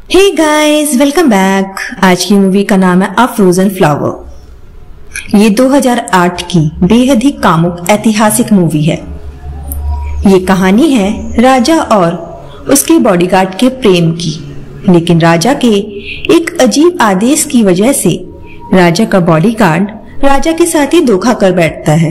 Hey guys, welcome back. आज की movie का नाम है अ फ्रोजन फ्लावर। ये 2008 की बेहद ही कामुक ऐतिहासिक मूवी है। ये कहानी है राजा और उसके बॉडीगार्ड के प्रेम की, लेकिन राजा के एक अजीब आदेश की वजह से राजा का बॉडीगार्ड राजा के साथ ही धोखा कर बैठता है।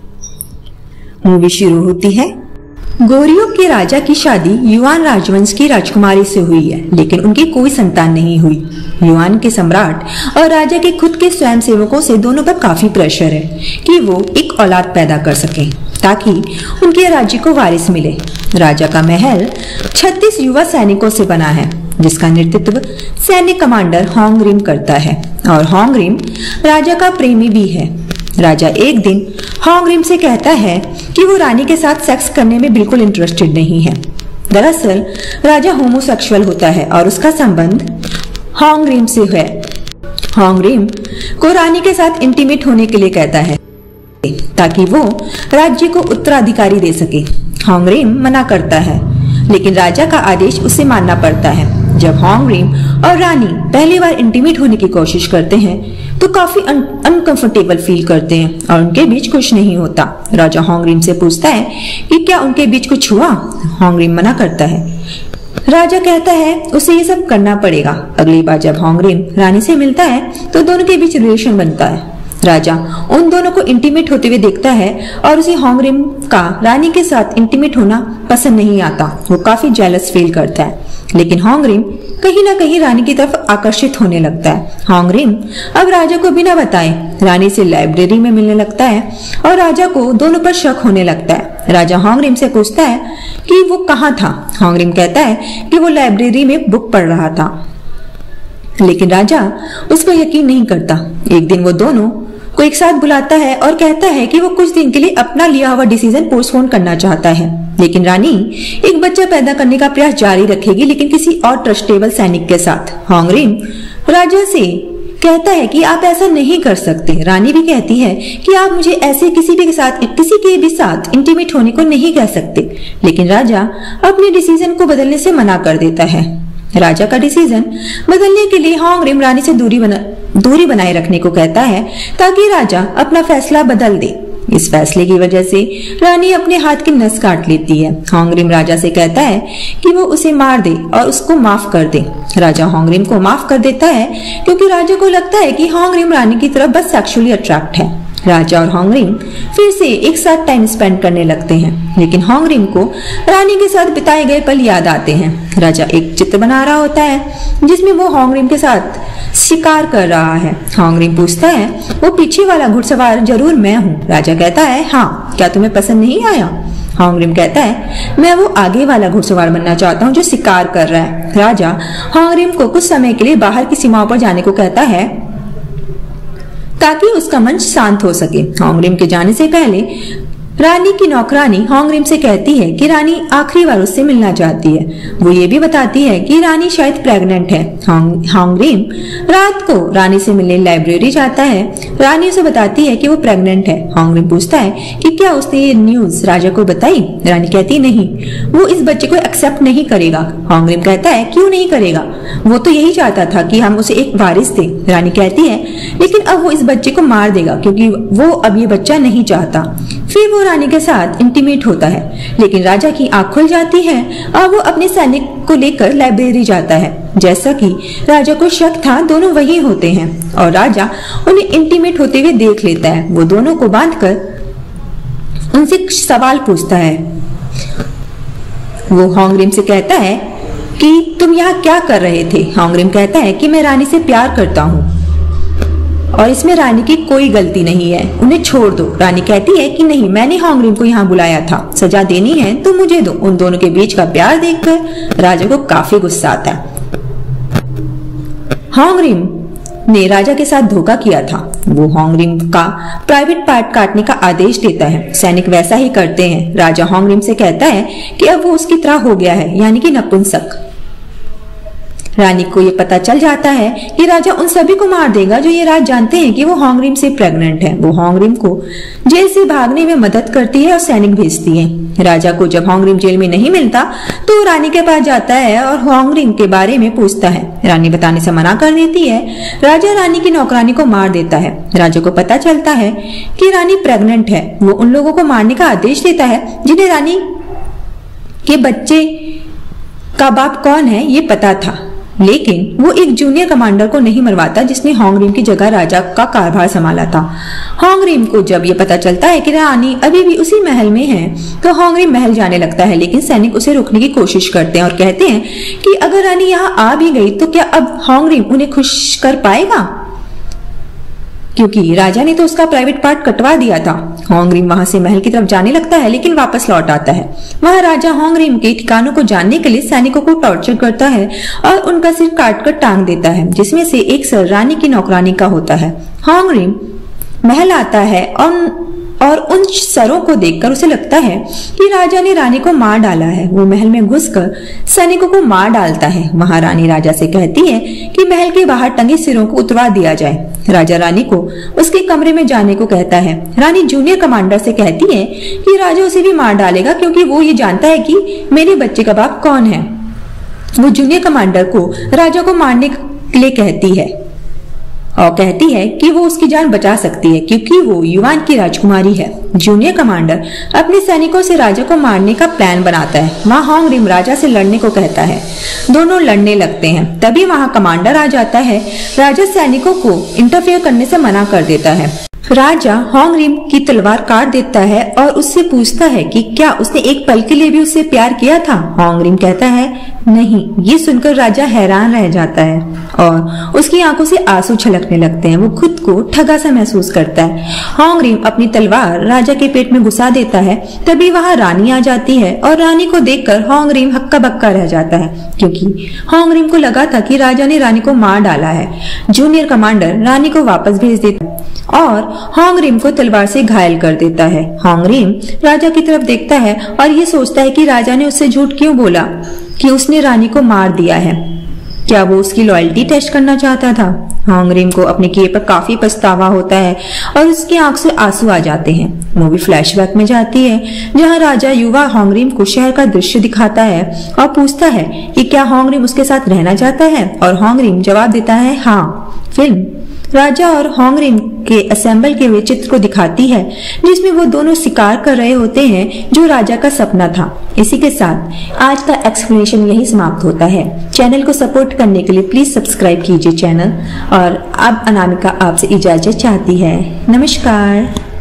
मूवी शुरू होती है। गोरियों के राजा की शादी युआन राजवंश की राजकुमारी से हुई है, लेकिन उनकी कोई संतान नहीं हुई। युआन के सम्राट और राजा के खुद के स्वयंसेवकों से दोनों पर काफी प्रेशर है कि वो एक औलाद पैदा कर सकें ताकि उनके राज्य को वारिस मिले। राजा का महल 36 युवा सैनिकों से बना है, जिसका नेतृत्व सैन्य कमांडर होंगरिम करता है, और होंगरिम राजा का प्रेमी भी है। राजा एक दिन होंगरिम से कहता है कि वो रानी के साथ सेक्स करने में बिल्कुल इंटरेस्टेड नहीं है। दरअसल राजा होमोसेक्सुअल होता है और उसका संबंध होंगरिम से है। होंगरिम को रानी के साथ इंटीमेट होने के लिए कहता है ताकि वो राज्य को उत्तराधिकारी दे सके। होंगरिम मना करता है, लेकिन राजा का आदेश उसे मानना पड़ता है। जब होंगरिम और रानी पहली बार इंटीमेट होने की कोशिश करते हैं तो काफी अनकंफर्टेबल फील करते हैं और उनके बीच कुछ नहीं होता। राजा होंगरिम से पूछता है कि क्या उनके बीच कुछ हुआ। होंगरिम मना करता है। राजा कहता है उसे ये सब करना पड़ेगा। अगली बार जब होंगरिम रानी से मिलता है तो दोनों के बीच रिलेशन बनता है। राजा उन दोनों को इंटीमेट होते हुए देखता है और उसे होंगरिम का रानी के साथ इंटीमेट होना पसंद नहीं आता। वो काफी जेलस फील करता है, लेकिन होंगरिम कहीं ना कहीं रानी की तरफ आकर्षित होने लगता है। होंगरिम अब राजा को बिना बताए रानी से लाइब्रेरी में मिलने लगता है और राजा को दोनों पर शक होने लगता है। राजा होंगरिम से पूछता है कि वो कहाँ था। होंगरिम कहता है कि वो लाइब्रेरी में बुक पढ़ रहा था, लेकिन राजा उस पर यकीन नहीं करता। एक दिन वो दोनों को एक साथ बुलाता है और कहता है कि वो कुछ दिन के लिए अपना लिया हुआ डिसीजन पोस्टपोन करना चाहता है, लेकिन रानी एक बच्चा पैदा करने का प्रयास जारी रखेगी, लेकिन किसी और ट्रस्टेबल सैनिक के साथ। होंगरिम राजा से कहता है कि आप ऐसा नहीं कर सकते। रानी भी कहती है कि आप मुझे ऐसे किसी के भी साथ इंटीमेट होने को नहीं कह सकते, लेकिन राजा अपने डिसीजन को बदलने से मना कर देता है। राजा का डिसीजन बदलने के लिए होंगरिम रानी से दूरी बनाए रखने को कहता है ताकि राजा अपना फैसला बदल दे। इस फैसले की वजह से रानी अपने हाथ की नस काट लेती है। होंगरिम राजा से कहता है कि वो उसे मार दे और उसको माफ कर दे। राजा होंगरिम को माफ कर देता है क्योंकि राजा को लगता है कि होंगरिम रानी की तरफ बस सेक्सुअली अट्रैक्ट है। राजा और होंगरिम फिर से एक साथ टाइम स्पेंड करने लगते हैं, लेकिन होंगरिम को रानी के साथ बिताए गए पल याद आते हैं। राजा एक चित्र बना रहा होता है जिसमें वो होंगरिम के साथ शिकार कर रहा है। होंगरिम पूछता है वो पीछे वाला घुड़सवार जरूर मैं हूँ। राजा कहता है हाँ, क्या तुम्हें पसंद नहीं आया। होंगरिम कहता है मैं वो आगे वाला घुड़सवार बनना चाहता हूँ जो शिकार कर रहा है। राजा होंगरिम को कुछ समय के लिए बाहर की सीमाओं पर जाने को कहता है ताकि उसका मन शांत हो सके। होंगरिम के जाने से पहले रानी की नौकरानी होंगरिम से कहती है कि रानी आखिरी बार उससे मिलना चाहती है। वो ये भी बताती है कि रानी शायद प्रेग्नेंट है। होंगरिम रात को रानी से मिलने लाइब्रेरी जाता है। रानी उसे बताती है कि वो प्रेग्नेंट है। होंगरिम पूछता है कि क्या उसने ये न्यूज राजा को बताई। रानी कहती नहीं, वो इस बच्चे को एक्सेप्ट नहीं करेगा। होंगरिम कहता है क्यों नहीं करेगा, वो तो यही चाहता था कि हम उसे एक वारिस दें। रानी कहती है लेकिन अब वो इस बच्चे को मार देगा क्योंकि वो अब ये बच्चा नहीं चाहता। फिर वो रानी के साथ इंटीमेट होता है, लेकिन राजा की आंख खुल जाती है और वो अपने सैनिक को लेकर लाइब्रेरी जाता है। जैसा कि राजा को शक था, दोनों वही होते हैं और राजा उन्हें इंटीमेट होते हुए देख लेता है। वो दोनों को बांधकर उनसे सवाल पूछता है। वो होंगरिम से कहता है कि तुम यहाँ क्या कर रहे थे। होंगरिम कहता है कि मैं रानी से प्यार करता हूँ और इसमें रानी की कोई गलती नहीं है, उन्हें छोड़ दो। रानी कहती है कि नहीं, मैंने होंगरिम को यहाँ बुलाया था, सजा देनी है तो मुझे दो। उन दोनों के बीच का प्यार देखकर राजा को काफी गुस्सा आता है। होंगरिम ने राजा के साथ धोखा किया था। वो होंगरिम का प्राइवेट पार्ट काटने का आदेश देता है। सैनिक वैसा ही करते हैं। राजा होंगरिम से कहता है कि अब वो उसकी तरह हो गया है, यानी कि नपुंसक। रानी को ये पता चल जाता है कि राजा उन सभी को मार देगा जो ये राज जानते हैं कि वो होंगरिम से प्रेग्नेंट है। वो होंगरिम को जेल से भागने में मदद करती है और सैनिक भेजती है। राजा को जब होंगरिम जेल में नहीं मिलता तो वो रानी के पास जाता है और होंगरिम के बारे में पूछता है। रानी बताने से मना कर देती है। राजा रानी की नौकरानी को मार देता है। राजा को पता चलता है कि रानी प्रेग्नेंट है। वो उन लोगों को मारने का आदेश देता है जिन्हें रानी के बच्चे का बाप कौन है ये पता था, लेकिन वो एक जूनियर कमांडर को नहीं मरवाता जिसने होंगरिम की जगह राजा का कारभार संभाला था। होंगरिम को जब ये पता चलता है कि रानी अभी भी उसी महल में है तो होंगरिम महल जाने लगता है, लेकिन सैनिक उसे रोकने की कोशिश करते हैं और कहते हैं कि अगर रानी यहाँ आ भी गई तो क्या अब होंगरिम उन्हें खुश कर पाएगा, क्योंकि राजा ने तो उसका प्राइवेट पार्ट कटवा दिया था। होंगरिम वहां से महल की तरफ जाने लगता है लेकिन वापस लौट आता है। वहां राजा होंगरिम के ठिकानों को जानने के लिए सैनिकों को टॉर्चर करता है और उनका सिर काट कर टांग देता है, जिसमें से एक सर रानी की नौकरानी का होता है। होंगरिम महल आता है और उन सरों को देखकर उसे लगता है कि राजा ने रानी को मार डाला है। वो महल में घुसकर सैनिकों को मार डालता है। वहां रानी राजा से कहती है कि महल के बाहर टंगे सिरों को उतरवा दिया जाए। राजा रानी को उसके कमरे में जाने को कहता है। रानी जूनियर कमांडर से कहती है कि राजा उसे भी मार डालेगा क्योंकि वो ये जानता है कि मेरे बच्चे का बाप कौन है। वो जूनियर कमांडर को राजा को मारने के लिए कहती है और कहती है कि वो उसकी जान बचा सकती है क्योंकि वो युवान की राजकुमारी है। जूनियर कमांडर अपने सैनिकों से राजा को मारने का प्लान बनाता है। वहाँ होंगरिम राजा से लड़ने को कहता है। दोनों लड़ने लगते हैं। तभी वहाँ कमांडर आ जाता है। राजा सैनिकों को इंटरफेयर करने से मना कर देता है। राजा होंगरिम की तलवार काट देता है और उससे पूछता है कि क्या उसने एक पल के लिए भी उससे प्यार किया था। होंगरिम कहता है नहीं। ये सुनकर राजा हैरान रह जाता है और उसकी आंखों से आंसू छलकने लगते हैं। वो खुद को ठगा सा महसूस करता है। होंगरिम अपनी तलवार राजा के पेट में घुसा देता है। तभी वहां रानी आ जाती है और रानी को देखकर होंगरिम हक्का बक्का रह जाता है क्योंकि होंगरिम को लगा था कि राजा ने रानी को मार डाला है। जूनियर कमांडर रानी को वापस भेज देता है और होंगरिम को तलवार से घायल कर देता है। होंगरिम राजा की तरफ देखता है और ये सोचता है कि राजा ने उससे झूठ क्यों बोला कि उसने रानी को मार दिया है। क्या वो उसकी लॉयल्टी टेस्ट करना चाहता था। होंगरिम को अपने किए पर काफी पछतावा होता है और उसकी आंख से आंसू आ जाते हैं। मूवी फ्लैशबैक में जाती है जहां राजा युवा होंगरिम को शहर का दृश्य दिखाता है और पूछता है कि क्या होंगरिम उसके साथ रहना चाहता है और होंगरिम जवाब देता है हाँ। फिल्म राजा और होंगरिम के असेंबल के हुए चित्र को दिखाती है जिसमें वो दोनों शिकार कर रहे होते हैं जो राजा का सपना था। इसी के साथ आज का एक्सप्लेनेशन यही समाप्त होता है। चैनल को सपोर्ट करने के लिए प्लीज सब्सक्राइब कीजिए चैनल और अब अनामिका आपसे इजाजत चाहती है। नमस्कार।